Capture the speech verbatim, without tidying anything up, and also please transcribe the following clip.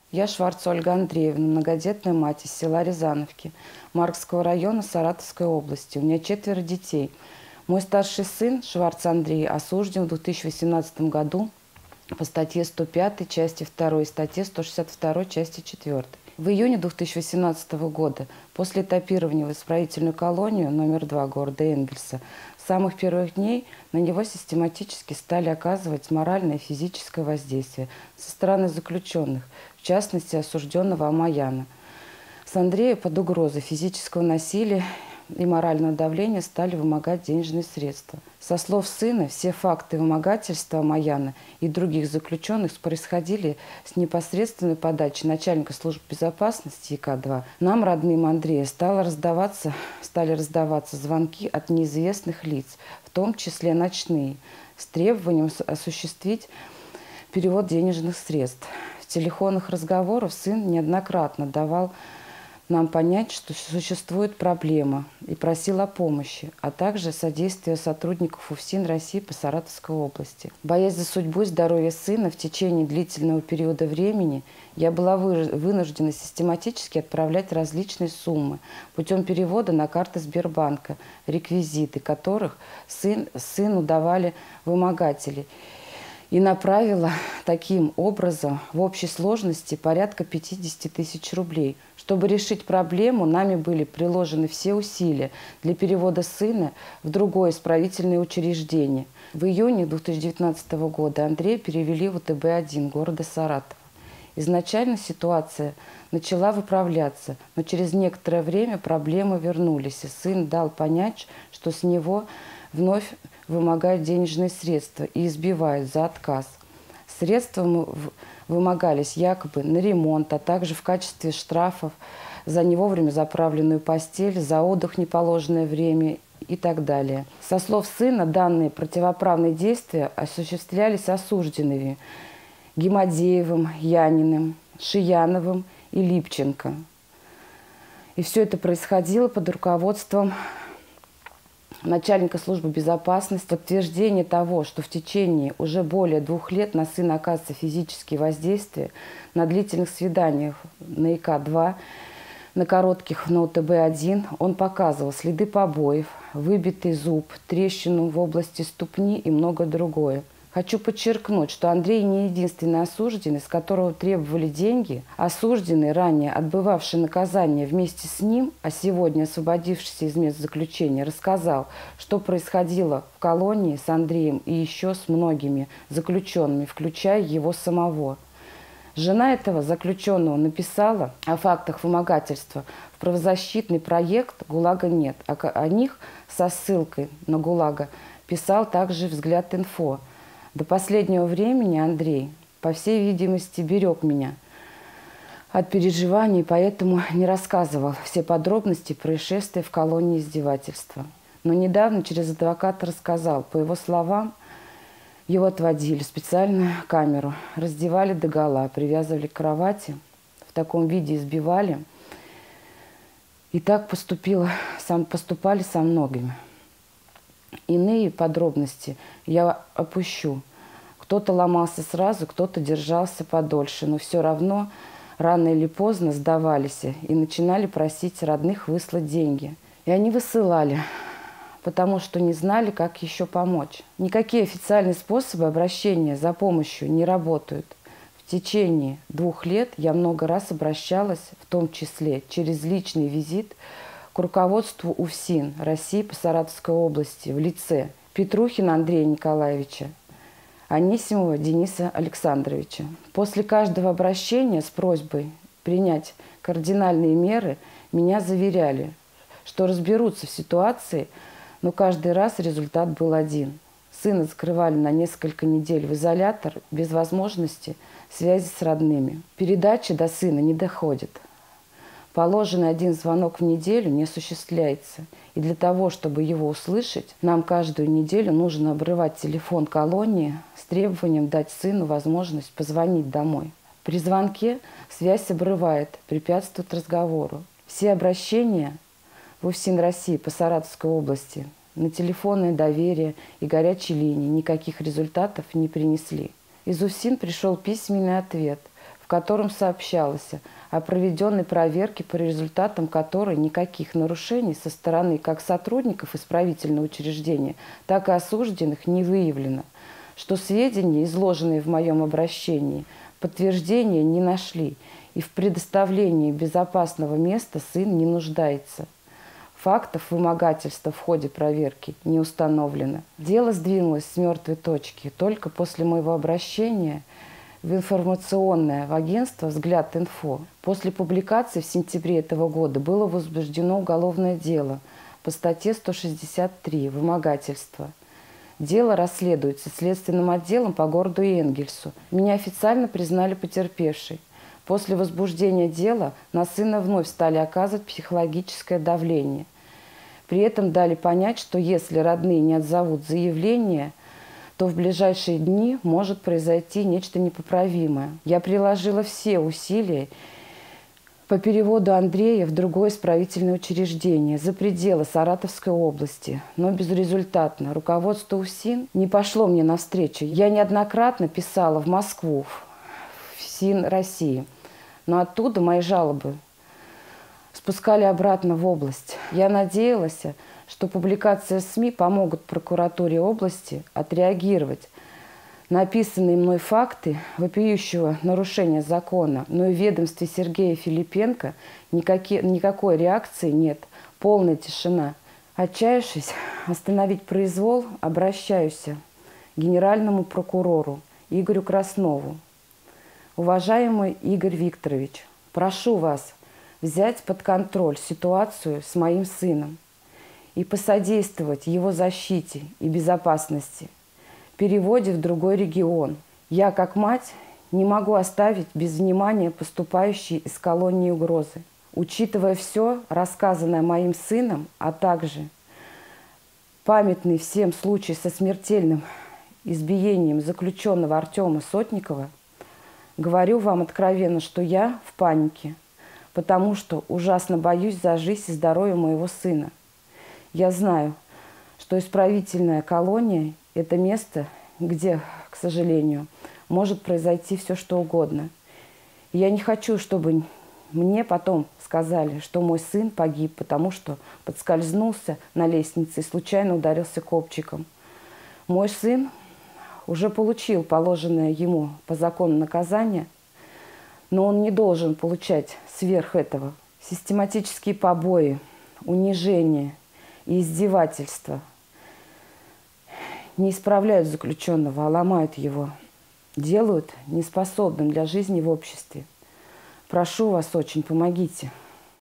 Я Шварц Ольга Андреевна, многодетная мать из села Рязановки, Маркского района Саратовской области. У меня четверо детей. Мой старший сын, Шварц Андрей, осужден в две тысячи восемнадцатом году по статье сто пятой, части второй и статье сто шестьдесят второй, части четвёртой. В июне две тысячи восемнадцатого года, после этапирования в исправительную колонию номер два города Энгельса, с самых первых дней на него систематически стали оказывать моральное и физическое воздействие со стороны заключенных, в частности осужденного Амаяна. С Андрея под угрозой физического насилия и морального давления стали вымогать денежные средства. Со слов сына, все факты вымогательства Амаяна и других заключенных происходили с непосредственной подачи начальника службы безопасности И К два. Нам, родным Андрея, стало раздаваться, стали раздаваться звонки от неизвестных лиц, в том числе ночные, с требованием осуществить перевод денежных средств. В телефонных разговорах сын неоднократно давал нам понять, что существует проблема, и просил о помощи, а также содействия сотрудников УФСИН России по Саратовской области. Боясь за судьбу и здоровье сына, в течение длительного периода времени я была вынуждена систематически отправлять различные суммы путем перевода на карты Сбербанка, реквизиты которых сын, сыну давали вымогатели, и направила таким образом в общей сложности порядка пятидесяти тысяч рублей. Чтобы решить проблему, нами были приложены все усилия для перевода сына в другое исправительное учреждение. В июне две тысячи девятнадцатого года Андрея перевели в У Тэ Бэ один города Саратова. Изначально ситуация начала выправляться, но через некоторое время проблемы вернулись, и сын дал понять, что с него вновь вымогают денежные средства и избивают за отказ. Средства вымогались якобы на ремонт, а также в качестве штрафов за не вовремя заправленную постель, за отдых в неположенное время и так далее. Со слов сына, данные противоправные действия осуществлялись осужденными Гимадеевым, Яниным, Шияновым и Липченко. И все это происходило под руководством начальника службы безопасности. Подтверждение того, что в течение уже более двух лет на сына оказывается физические воздействия на длительных свиданиях на И К два, на коротких на У Тэ Бэ один, он показывал следы побоев, выбитый зуб, трещину в области ступни и многое другое. Хочу подчеркнуть, что Андрей не единственный осужденный, с которого требовали деньги. Осужденный, ранее отбывавший наказание вместе с ним, а сегодня освободившийся из мест заключения, рассказал, что происходило в колонии с Андреем и еще с многими заключенными, включая его самого. Жена этого заключенного написала о фактах вымогательства в правозащитный проект «ГУЛАГа нет», а о них со ссылкой на ГУЛАГа писал также «Взгляд Инфо». До последнего времени Андрей, по всей видимости, берег меня от переживаний, поэтому не рассказывал все подробности происшествия в колонии издевательства. Но недавно через адвоката рассказал. По его словам, его отводили в специальную камеру, раздевали догола, привязывали к кровати, в таком виде избивали. И так поступило, сам, поступали со многими. Иные подробности я опущу. Кто-то ломался сразу, кто-то держался подольше, но все равно рано или поздно сдавались и начинали просить родных выслать деньги. И они высылали, потому что не знали, как еще помочь. Никакие официальные способы обращения за помощью не работают. В течение двух лет я много раз обращалась, в том числе через личный визит, к руководству УФСИН России по Саратовской области в лице Петрухина Андрея Николаевича, Анисимова Дениса Александровича. После каждого обращения с просьбой принять кардинальные меры меня заверяли, что разберутся в ситуации, но каждый раз результат был один. Сына закрывали на несколько недель в изолятор без возможности связи с родными. Передача до сына не доходит. Положенный один звонок в неделю не осуществляется. И для того, чтобы его услышать, нам каждую неделю нужно обрывать телефон колонии с требованием дать сыну возможность позвонить домой. При звонке связь обрывает, препятствует разговору. Все обращения в УФСИН России по Саратовской области на телефонное доверие и горячей линии никаких результатов не принесли. Из УФСИН пришел письменный ответ, в котором сообщалось о проведенной проверке, по результатам которой никаких нарушений со стороны как сотрудников исправительного учреждения, так и осужденных не выявлено, что сведения, изложенные в моем обращении, подтверждения не нашли, и в предоставлении безопасного места сын не нуждается. Фактов вымогательства в ходе проверки не установлено. Дело сдвинулось с мертвой точки только после моего обращения в информационное агентство «Взгляд.Инфо». После публикации в сентябре этого года было возбуждено уголовное дело по статье сто шестьдесят три «Вымогательство». Дело расследуется следственным отделом по городу Энгельсу. Меня официально признали потерпевшей. После возбуждения дела на сына вновь стали оказывать психологическое давление. При этом дали понять, что если родные не отзовут заявление, то в ближайшие дни может произойти нечто непоправимое. Я приложила все усилия по переводу Андрея в другое исправительное учреждение за пределы Саратовской области, но безрезультатно. Руководство УФСИН не пошло мне навстречу. Я неоднократно писала в Москву, в ФСИН России, но оттуда мои жалобы спускали обратно в область. Я надеялась, что публикация СМИ помогут прокуратуре области отреагировать на описанные мной факты вопиющего нарушения закона, но и в ведомстве Сергея Филипенко никакие, никакой реакции нет, полная тишина. Отчаявшись остановить произвол, обращаюсь к генеральному прокурору Игорю Краснову. Уважаемый Игорь Викторович, прошу вас взять под контроль ситуацию с моим сыном и посодействовать его защите и безопасности, переводе в другой регион. Я, как мать, не могу оставить без внимания поступающие из колонии угрозы. Учитывая все, рассказанное моим сыном, а также памятный всем случай со смертельным избиением заключенного Артема Сотникова, говорю вам откровенно, что я в панике, потому что ужасно боюсь за жизнь и здоровье моего сына. Я знаю, что исправительная колония – это место, где, к сожалению, может произойти все, что угодно. И я не хочу, чтобы мне потом сказали, что мой сын погиб, потому что подскользнулся на лестнице и случайно ударился копчиком. Мой сын уже получил положенное ему по закону наказание, но он не должен получать сверх этого. Систематические побои, унижения и издевательства не исправляют заключенного, а ломают его, делают неспособным для жизни в обществе. Прошу вас очень, помогите.